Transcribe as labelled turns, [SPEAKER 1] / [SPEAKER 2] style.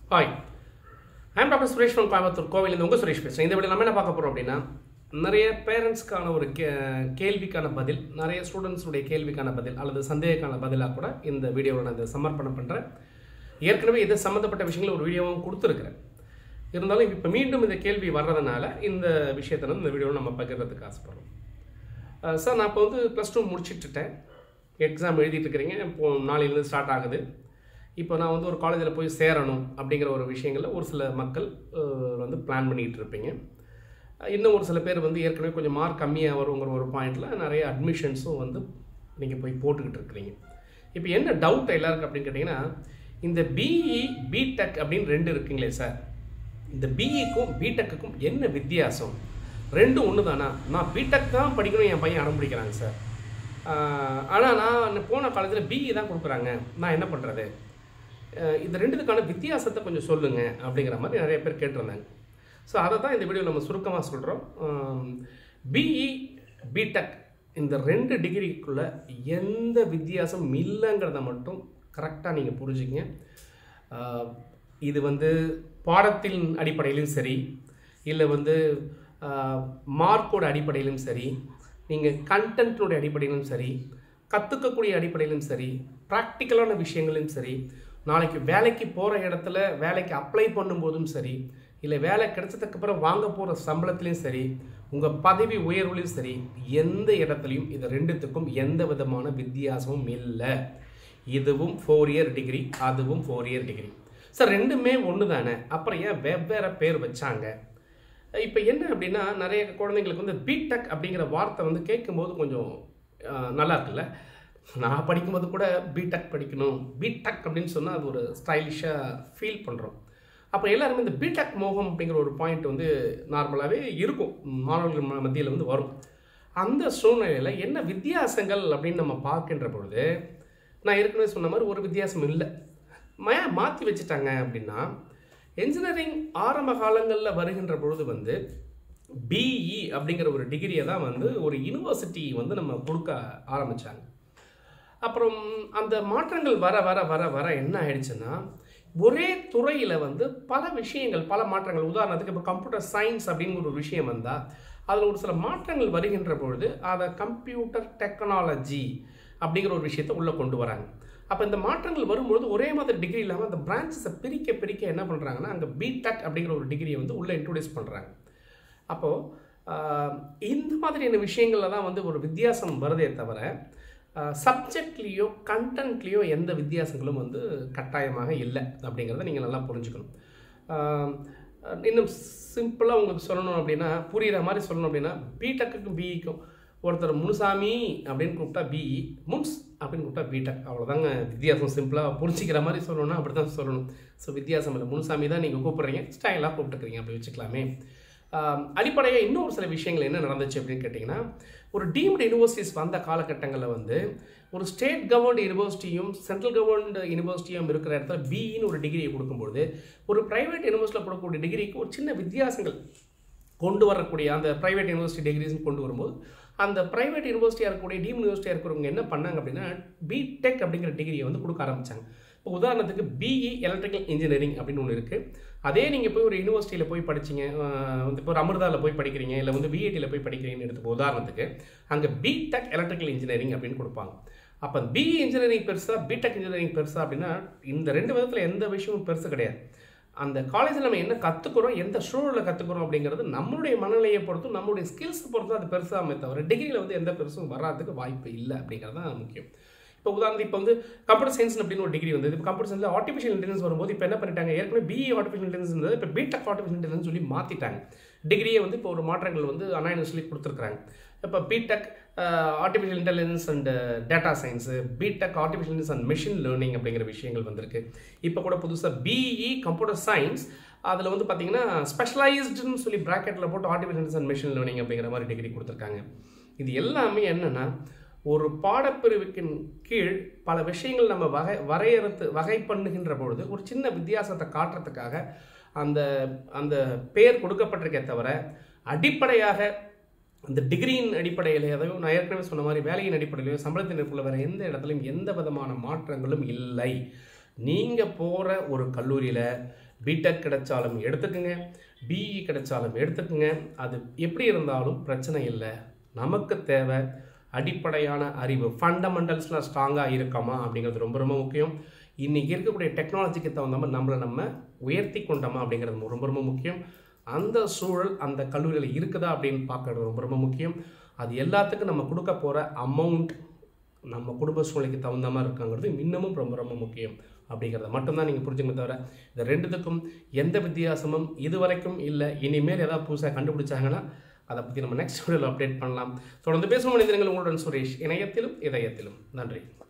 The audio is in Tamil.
[SPEAKER 1] Hi, I am Dr. Suresh from Coimbatore, கோவில் இந்த உங்கள் சுரேஷ் பேசுகிறேன். இந்த வீடியோ நம்ம என்ன பார்க்க போகிறோம் அப்படின்னா, நிறைய பேரண்ட்ஸ்க்கான ஒரு கேள்விக்கான பதில், நிறைய ஸ்டூடெண்ட்ஸுடைய கேள்விக்கான பதில் அல்லது சந்தேகக்கான பதிலாக கூட இந்த வீடியோவில் நான் இதை சமர்ப்பணம் பண்ணுறேன். ஏற்கனவே இது சம்மந்தப்பட்ட விஷயங்கள் ஒரு வீடியோவும் கொடுத்துருக்குறேன். இருந்தாலும் இப்போ மீண்டும் இந்த கேள்வி வர்றதுனால இந்த விஷயத்தை இந்த வீடியோவில் நம்ம பகிர்றதுக்கு ஆசைப்படுறோம். சார், நான் இப்போ வந்து +2 முடிச்சுட்டுட்டேன், எக்ஸாம் எழுதிட்டு இருக்கிறீங்க, இப்போது நாளையிலேருந்து ஸ்டார்ட் ஆகுது. இப்போ நான் வந்து ஒரு காலேஜில் போய் சேரணும் அப்படிங்கிற ஒரு விஷயங்களில் ஒரு சில மக்கள் வந்து பிளான் பண்ணிகிட்டு இருப்பீங்க. இன்னும் ஒரு சில பேர் வந்து ஏற்கனவே கொஞ்சம் மார்க் கம்மியாக வருங்கிற ஒரு பாயிண்டில் நிறைய அட்மிஷன்ஸும் வந்து நீங்கள் போய் போட்டுக்கிட்டு இருக்கிறீங்க. இப்போ என்ன டவுட் எல்லாருக்கும் அப்படின்னு கேட்டிங்கன்னா, இந்த பிஇ B.Tech அப்படின்னு 2 இருக்குங்களே சார், இந்த பிஇக்கும் B.Techக்கும் என்ன வித்தியாசம்? ரெண்டும் ஒன்று தானா? நான் B.Tech தான் படிக்கணும் என் பையன் அடம் பிடிக்கிறாங்க சார், ஆனால் நான் போன காலேஜில் பிஇ தான் கொடுக்குறாங்க, நான் என்ன பண்ணுறது? இந்த ரெண்டுத்துக்கான வித்தியாசத்தை கொஞ்சம் சொல்லுங்கள் அப்படிங்கிற மாதிரி நிறைய பேர் கேட்டிருந்தாங்க. ஸோ அதை தான் இந்த வீடியோவில் நம்ம சுருக்கமாக சொல்கிறோம். பிஇ B.Tech இந்த 2 டிகிரிக்குள்ளே எந்த வித்தியாசம் இல்லைங்கிறத மட்டும் கரெக்டாக நீங்கள் புரிஞ்சுக்கிங்க. இது வந்து பாடத்தின் அடிப்படையிலும் சரி, இல்லை வந்து மார்க்கோட அடிப்படையிலும் சரி, நீங்கள் கண்டென்ட்னுடைய அடிப்படையிலும் சரி, கற்றுக்கக்கூடிய அடிப்படையிலும் சரி, ப்ராக்டிக்கலான விஷயங்களும் சரி, நாளைக்கு வேலைக்கு போகிற இடத்துல வேலைக்கு அப்ளை பண்ணும்போதும் சரி, இல்லை வேலை கிடைச்சதுக்கப்புறம் வாங்க போகிற சம்பளத்துலேயும் சரி, உங்கள் பதவி உயர்வுலையும் சரி, எந்த இடத்துலையும் இது ரெண்டுத்துக்கும் எந்த விதமான வித்தியாசமும் இல்லை. இதுவும் 4 இயர் டிகிரி, அதுவும் 4 இயர் டிகிரி. சார், ரெண்டுமே ஒன்று தானே, அப்புறம் ஏன் வெவ்வேறு பேர் வச்சாங்க? இப்போ என்ன அப்படின்னா, நிறைய குழந்தைங்களுக்கு வந்து B.Tech அப்படிங்கிற வார்த்தை வந்து கேட்கும்போது கொஞ்சம் நல்லா இருக்குல்ல. நான் படிக்கும்போது கூட B.Tech படிக்கணும், B.Tech அப்படின்னு சொன்னால் அது ஒரு ஸ்டைலிஷாக ஃபீல் பண்ணுறோம். அப்போ எல்லாருமே இந்த B.Tech மோகம் அப்படிங்கிற ஒரு பாயிண்ட் வந்து நார்மலாகவே இருக்கும், மாணவர்கள் மத்தியில் வந்து வரும். அந்த சூழ்நிலையில் என்ன வித்தியாசங்கள் அப்படின்னு நம்ம பார்க்கின்ற பொழுது, நான் ஏற்கனவே சொன்ன மாதிரி ஒரு வித்தியாசம் இல்லை. மாற்றி வச்சுட்டாங்க அப்படின்னா, என்ஜினியரிங் ஆரம்ப காலங்களில் வருகின்ற பொழுது வந்து பிஇ அப்படிங்கிற ஒரு டிகிரியை தான் வந்து ஒரு யூனிவர்சிட்டி வந்து நம்ம கொடுக்க ஆரம்பித்தாங்க. அப்புறம் அந்த மாற்றங்கள் வர வர வர வர என்ன ஆயிடுச்சுன்னா, ஒரே துறையில் வந்து பல விஷயங்கள், பல மாற்றங்கள். உதாரணத்துக்கு இப்போ கம்ப்யூட்டர் சயின்ஸ் அப்படிங்கிற ஒரு விஷயம் வந்தால் அதில் ஒரு சில மாற்றங்கள் வருகின்ற பொழுது அதை கம்ப்யூட்டர் டெக்னாலஜி அப்படிங்கிற ஒரு விஷயத்தை உள்ளே கொண்டு வராங்க. அப்போ இந்த மாற்றங்கள் வரும்பொழுது ஒரே மாதிரி டிகிரி இல்லாமல் அந்த பிரான்ச்சஸை பிரிக்க பிரிக்க என்ன பண்ணுறாங்கன்னா, அங்கே B.Tech அப்படிங்கிற ஒரு டிகிரியை வந்து உள்ளே இன்ட்ரோடியூஸ் பண்ணுறாங்க. அப்போது இந்த மாதிரியான விஷயங்களில் தான் வந்து ஒரு வித்தியாசம் வருதே தவிர, சப்ஜெக்ட்லேயோ கண்டென்ட்லேயோ எந்த வித்தியாசங்களும் வந்து கட்டாயமாக இல்லை அப்படிங்கிறத நீங்கள் நல்லா புரிஞ்சுக்கணும். இன்னும் சிம்பிளாக உங்களுக்கு சொல்லணும் அப்படின்னா, புரிகிற மாதிரி சொல்லணும் அப்படின்னா, B.Techக்கும் பிஇக்கும் ஒருத்தர் முனுசாமி அப்படின்னு கூப்பிட்டா பிஇ, முன்ஸ் அப்படின்னு கூப்பிட்டா B.Tech, அவ்வளோதாங்க வித்தியாசம். சிம்பிளாக புரிஞ்சிக்கிற மாதிரி சொல்லணும்னா அப்படி தான் சொல்லணும். ஸோ வித்தியாசம் இல்லை, முனுசாமி தான் நீங்கள் கூப்பிட்றீங்க, ஸ்டைலாக கூப்பிட்டுக்கிறீங்க, அப்படி வச்சுக்கலாமே. அடிப்படையாக இன்னொரு சில விஷயங்கள் என்ன நடந்துச்சு அப்படின்னு கேட்டிங்கன்னா, ஒரு டீம்டு யூனிவர்சிட்டிஸ் வந்த காலகட்டங்களில் வந்து ஒரு ஸ்டேட் கவர்ன்டு யூனிவர்சிட்டியும் சென்ட்ரல் கவர்ன்டு யூனிவர்சிட்டியும் இருக்கிற இடத்துல பிஇன்னு ஒரு டிகிரியை கொடுக்கும்பொழுது, ஒரு ப்ரைவேட் யூனிவர்சிட்டியில் கொடுக்கக்கூடிய டிகிரிக்கு ஒரு சின்ன வித்தியாசங்கள் கொண்டு வரக்கூடிய அந்த ப்ரைவேட் யூனிவர்சிட்டி டிகிரிஸ்ன்னு கொண்டு வரும்போது, அந்த ப்ரைவேட் யூனிவர்சிட்டியாக இருக்கக்கூடிய டீம் யூனிவர்சிட்டியாக இருக்கிறவங்க என்ன பண்ணாங்க அப்படின்னா, B.Tech அப்படிங்கிற டிகிரியை வந்து கொடுக்க ஆரம்பித்தாங்க. இப்போ உதாரணத்துக்கு பிஇ எலக்ட்ரிக்கல் இன்ஜினியரிங் அப்படின்னு ஒன்று இருக்குது. அதே நீங்கள் போய் ஒரு யூனிவர்சிட்டியில் போய் படிச்சிங்க, வந்து இப்போ ஒரு அமிர்தாவில் போய் படிக்கிறீங்க, இல்லை வந்து பிஐடியில் போய் படிக்கிறீங்கன்னு எடுத்துப்போ உதாரணத்துக்கு, அங்கே B.Tech எலக்ட்ரிக்கல் இன்ஜினியரிங் அப்படின்னு கொடுப்பாங்க. அப்போ பிஇ இன்ஜினியரிங் பெருசா, B.Tech இன்ஜினியரிங் பெருசா அப்படின்னா, இந்த 2 விதத்தில் எந்த விஷயமும் பெருசு கிடையாது. அந்த காலேஜில் நம்ம என்ன கற்றுக்குறோம், எந்த சூழலில் கற்றுக்குறோம் அப்படிங்கிறது நம்மளுடைய மனநிலையை பொறுத்தும் நம்மளுடைய ஸ்கில்ஸை பொறுத்தும் அது பெருசாக தவிர டிகிரியில் வந்து எந்த பெருசும் வராதுக்கு வாய்ப்பு இல்லை அப்படிங்கிறது தான் முக்கியம். இப்போ உதாரணத்துக்கு இப்போ வந்து கம்ப்யூட்டர் சயின்ஸ் அப்படின்னு ஒரு டிகிரி வந்து, இப்போ கம்ப்யூட்டர் சயின்ஸில் ஆர்டிஃபிஷியல் இன்டெலிஜென்ஸ் வரும்போது இப்போ என்ன பண்ணிட்டாங்க, ஏற்கனவே பிஇ ஆர்டிஃபிஷியல் இன்டெலிஜென்ஸ் இருந்தது, இப்போ B.Tech ஆர்டிஃபிஷியல் இன்டெலிஜென்ஸ் சொல்லி மாற்றிட்டாங்க. டிகிரியை வந்து இப்போ ஒரு மாற்றங்கள் வந்து அண்ணா யூனிவர்சிட்டி கொடுத்துருக்குறாங்க. இப்போ B.Tech artificial intelligence and data science, B.Tech artificial intelligence and machine learning அப்படிங்கிற விஷயங்கள் வந்திருக்கு. இப்போ கூட புதுசாக பிஇ கம்ப்யூட்டர் சயின்ஸ், அதில் வந்து பார்த்தீங்கன்னா ஸ்பெஷலைஸ்டுன்னு சொல்லி ப்ராக்கெட்டில் போட்டு artificial intelligence and machine learning அப்படிங்கிற மாதிரி டிகிரி கொடுத்துருக்காங்க. இது எல்லாமே என்னென்னா, ஒரு பாடப்பிரிவுக்கின் கீழ் பல விஷயங்கள் நம்ம வகை பண்ணுகின்ற பொழுது ஒரு சின்ன வித்தியாசத்தை காட்டுறதுக்காக அந்த அந்த பேர் கொடுக்கப்பட்டிருக்கே தவிர, அடிப்படையாக அந்த டிகிரியின் அடிப்படையிலே, அதையும் நான் ஏற்கனவே சொன்ன மாதிரி வேலையின் அடிப்படையிலையோ சம்பளத்தின் அடிப்படையில் வேறு எந்த இடத்துலையும் எந்த விதமான மாற்றங்களும் இல்லை. நீங்கள் போகிற ஒரு கல்லூரியில் B.Tech கிடைச்சாலும் எடுத்துக்குங்க, BE கிடைச்சாலும் எடுத்துக்குங்க. அது எப்படி இருந்தாலும் பிரச்சனை இல்லை. நமக்கு தேவை அடிப்படையான அறிவு, ஃபண்டமெண்டல்ஸ்லாம் ஸ்ட்ராங்காக இருக்கமா அப்படிங்கிறது ரொம்ப ரொம்ப முக்கியம். இன்றைக்கி இருக்கக்கூடிய டெக்னாலஜிக்கு தகுந்த மாதிரி நம்ம உயர்த்தி கொண்டோமா அப்படிங்கிறது ரொம்ப ரொம்ப முக்கியம். அந்த சூழல் அந்த கல்லூரியில் இருக்குதா அப்படின்னு பார்க்கறது ரொம்ப ரொம்ப முக்கியம். அது எல்லாத்துக்கும் நம்ம கொடுக்க போகிற அமௌண்ட் நம்ம குடும்ப சூழ்நிலைக்கு தகுந்த மாதிரி இருக்காங்கிறது இன்னமும் ரொம்ப ரொம்ப முக்கியம் அப்படிங்கிறத மட்டும்தான் நீங்கள் புரிஞ்சுங்க. தவிர இந்த ரெண்டுத்துக்கும் எந்த வித்தியாசமும் இதுவரைக்கும் இல்லை. இனிமேல் ஏதாவது புதுசாக கண்டுபிடிச்சாங்கன்னா அதை பற்றி நம்ம நெக்ஸ்ட் வீடியோவில் அப்டேட் பண்ணலாம். தொடர்ந்து பேசும் மனிதர்கள் உங்களுடன் சுரேஷ், இணையத்திலும் இதயத்திலும். நன்றி.